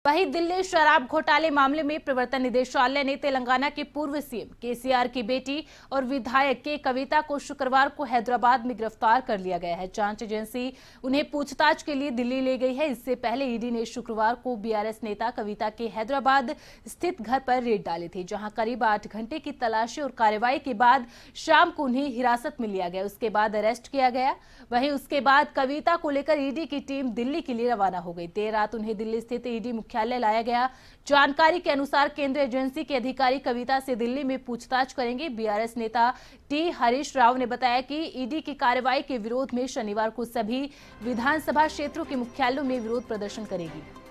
वहीं दिल्ली शराब घोटाले मामले में प्रवर्तन निदेशालय ने तेलंगाना के पूर्व सीएम केसीआर की बेटी और विधायक के कविता को शुक्रवार को हैदराबाद में गिरफ्तार कर लिया गया है। जांच एजेंसी उन्हें पूछताछ के लिए दिल्ली ले गई है। इससे पहले ईडी ने शुक्रवार को बीआरएस नेता कविता के हैदराबाद स्थित घर पर रेड डाली थी, जहां करीब 8 घंटे की तलाशी और कार्रवाई के बाद शाम को उन्हें हिरासत में लिया गया। उसके बाद अरेस्ट किया गया। वहीं उसके बाद कविता को लेकर ईडी की टीम दिल्ली के लिए रवाना हो गई। देर रात उन्हें दिल्ली स्थित ईडी मुख्यालय लाया गया। जानकारी के अनुसार केंद्रीय एजेंसी के अधिकारी कविता से दिल्ली में पूछताछ करेंगे। बीआरएस नेता टी हरीश राव ने बताया कि ईडी की कार्रवाई के विरोध में शनिवार को सभी विधानसभा क्षेत्रों के मुख्यालयों में विरोध प्रदर्शन करेगी।